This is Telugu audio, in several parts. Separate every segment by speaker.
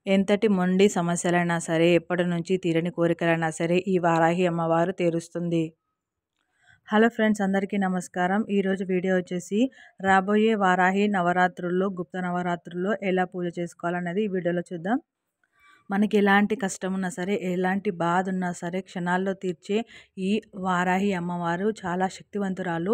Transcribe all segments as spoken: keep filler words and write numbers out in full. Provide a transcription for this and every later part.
Speaker 1: ఎంతటి మొండి సమస్యలైనా సరే, ఎప్పటి నుంచి తీరని కోరికలైనా సరే ఈ వారాహి అమ్మవారు తీరుస్తుంది. హలో ఫ్రెండ్స్, అందరికీ నమస్కారం. ఈరోజు వీడియో వచ్చేసి రాబోయే వారాహి నవరాత్రుల్లో, గుప్త నవరాత్రుల్లో ఎలా పూజ చేసుకోవాలన్నది ఈ వీడియోలో చూద్దాం. మనకి ఎలాంటి కష్టం ఉన్నా సరే, ఎలాంటి బాధ ఉన్నా సరే క్షణాల్లో తీర్చే ఈ వారాహి అమ్మవారు చాలా శక్తివంతురాలు.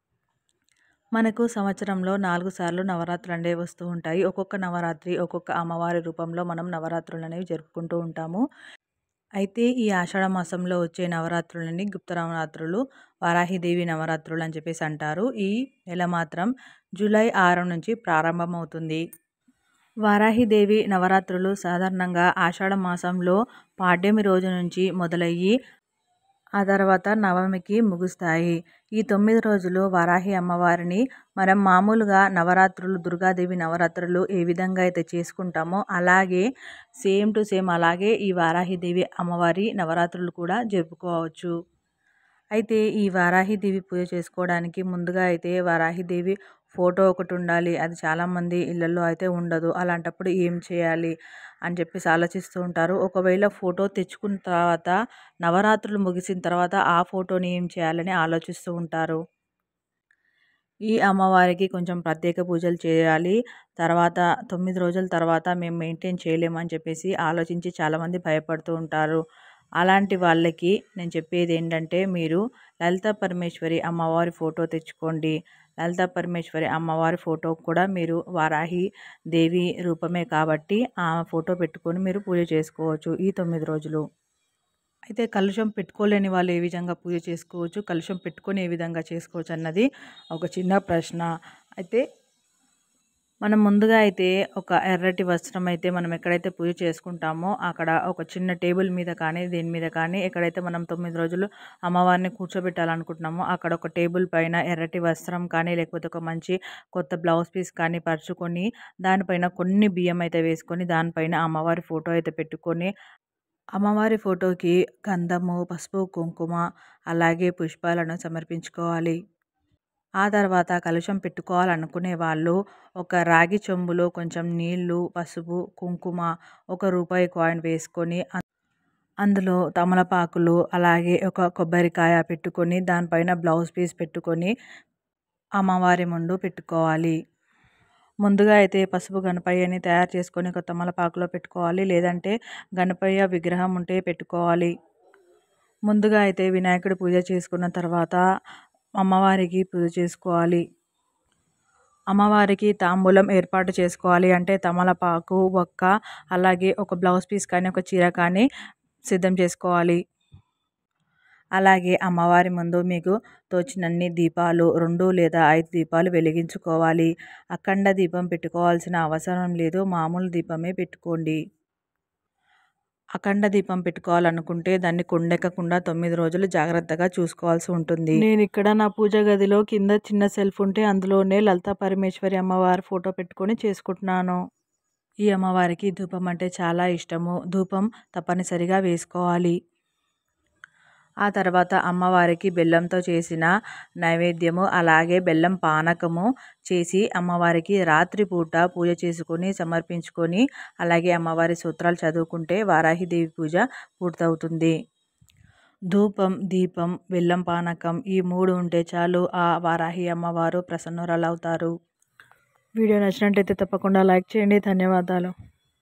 Speaker 1: మనకు సంవత్సరంలో నాలుగు సార్లు నవరాత్రులు అనేవి వస్తూ ఉంటాయి. ఒక్కొక్క నవరాత్రి ఒక్కొక్క అమ్మవారి రూపంలో మనం నవరాత్రులు అనేవి జరుపుకుంటూ ఉంటాము. అయితే ఈ ఆషాఢ మాసంలో వచ్చే నవరాత్రులని గుప్త నవరాత్రులు, వారాహిదేవి నవరాత్రులు అని చెప్పేసి అంటారు. ఈ నెల మాత్రం జూలై ఆరు నుంచి ప్రారంభమవుతుంది. వారాహిదేవి నవరాత్రులు సాధారణంగా ఆషాఢ మాసంలో పాడ్యమి రోజు నుంచి మొదలయ్యి ఆ తర్వాత నవమికి ముగుస్తాయి. ఈ తొమ్మిది రోజులు వారాహి అమ్మవారిని మనం మామూలుగా నవరాత్రులు, దుర్గాదేవి నవరాత్రులు ఏ విధంగా అయితే చేసుకుంటామో అలాగే సేమ్ టు సేమ్ అలాగే ఈ వారాహిదేవి అమ్మవారి నవరాత్రులు కూడా జరుపుకోవచ్చు. అయితే ఈ వారాహిదేవి పూజ చేసుకోవడానికి ముందుగా అయితే వారాహిదేవి ఫోటో ఒకటి ఉండాలి. అది చాలామంది ఇళ్ళల్లో అయితే ఉండదు. అలాంటప్పుడు ఏం చేయాలి అని చెప్పేసి ఆలోచిస్తూ ఉంటారు. ఒకవేళ ఫోటో తెచ్చుకున్న తర్వాత నవరాత్రులు ముగిసిన తర్వాత ఆ ఫోటోని ఏం చేయాలని ఆలోచిస్తూ ఉంటారు. ఈ అమ్మవారికి కొంచెం ప్రత్యేక పూజలు చేయాలి. తర్వాత తొమ్మిది రోజుల తర్వాత మేము మెయింటైన్ చేయలేమని చెప్పేసి ఆలోచించి చాలామంది భయపడుతూ ఉంటారు. అలాంటి వాళ్ళకి నేను చెప్పేది ఏంటంటే, మీరు లలితా పరమేశ్వరి అమ్మవారి ఫోటో తెచ్చుకోండి. లలితా పరమేశ్వరి అమ్మవారి ఫోటో కూడా మీరు వారాహి దేవి రూపమే కాబట్టి ఆ ఫోటో పెట్టుకొని మీరు పూజ చేసుకోవచ్చు ఈ తొమ్మిది రోజులు. అయితే కలుషం పెట్టుకోలేని వాళ్ళు ఏ విధంగా పూజ చేసుకోవచ్చు, కలుషం పెట్టుకొని ఏ విధంగా చేసుకోవచ్చు అన్నది ఒక చిన్న ప్రశ్న. అయితే మనం ముందుగా అయితే ఒక ఎర్రటి వస్త్రం అయితే మనం ఎక్కడైతే పూజ చేసుకుంటామో అక్కడ ఒక చిన్న టేబుల్ మీద కానీ దేని మీద కానీ ఎక్కడైతే మనం తొమ్మిది రోజులు అమ్మవారిని కూర్చోబెట్టాలనుకుంటున్నామో అక్కడ ఒక టేబుల్ పైన ఎర్రటి వస్త్రం కానీ లేకపోతే ఒక మంచి కొత్త బ్లౌజ్ పీస్ కానీ పరుచుకొని దానిపైన కొన్ని బియ్యం అయితే వేసుకొని దానిపైన అమ్మవారి ఫోటో అయితే పెట్టుకొని అమ్మవారి ఫోటోకి గంధము, పసుపు, కుంకుమ అలాగే పుష్పాలను సమర్పించుకోవాలి. ఆ తర్వాత కలుషం పెట్టుకోవాలనుకునే వాళ్ళు ఒక రాగి చెంబులో కొంచెం నీళ్లు, పసుపు, కుంకుమ, ఒక రూపాయి కాయిన్ వేసుకొని అందులో తమలపాకులు అలాగే ఒక కొబ్బరికాయ పెట్టుకొని దానిపైన బ్లౌజ్ పీస్ పెట్టుకొని అమ్మవారి ముందు పెట్టుకోవాలి. ముందుగా అయితే పసుపు గణపయ్యని తయారు చేసుకొని ఒక తమలపాకులో పెట్టుకోవాలి. లేదంటే గణపయ్య విగ్రహం ఉంటే పెట్టుకోవాలి. ముందుగా అయితే వినాయకుడి పూజ చేసుకున్న తర్వాత అమ్మవారికి పూజ చేసుకోవాలి. అమ్మవారికి తాంబూలం ఏర్పాటు చేసుకోవాలి. అంటే తమలపాకు, ఒక్క అలాగే ఒక బ్లౌజ్ పీస్ కానీ ఒక చీర కానీ సిద్ధం చేసుకోవాలి. అలాగే అమ్మవారి ముందు మీకు తోచినన్ని దీపాలు రెండు లేదా ఐదు దీపాలు వెలిగించుకోవాలి. అఖండ దీపం పెట్టుకోవాల్సిన అవసరం లేదు, మామూలు దీపమే పెట్టుకోండి. అఖండ దీపం పెట్టుకోవాలనుకుంటే దాన్ని కొండెక్కకుండా తొమ్మిది రోజులు జాగ్రత్తగా చూసుకోవాల్సి ఉంటుంది. నేను ఇక్కడ నా పూజ గదిలో కింద చిన్న సెల్ఫ్ ఉంటే అందులోనే లలితా పరమేశ్వరి అమ్మవారి ఫోటో పెట్టుకొని చేసుకుంటున్నాను. ఈ అమ్మవారికి ధూపం అంటే చాలా ఇష్టము. ధూపం తప్పనిసరిగా వేసుకోవాలి. ఆ తర్వాత అమ్మవారికి బెల్లంతో చేసిన నైవేద్యము అలాగే బెల్లం పానకము చేసి అమ్మవారికి రాత్రిపూట పూజ చేసుకొని సమర్పించుకొని అలాగే అమ్మవారి సూత్రాలు చదువుకుంటే వారాహిదేవి పూజ పూర్తవుతుంది. ధూపం, దీపం, బెల్లం పానకం ఈ మూడు ఉంటే చాలు ఆ వారాహి అమ్మవారు ప్రసన్నురాలవుతారు. వీడియో నచ్చినట్టయితే తప్పకుండా లైక్ చేయండి. ధన్యవాదాలు.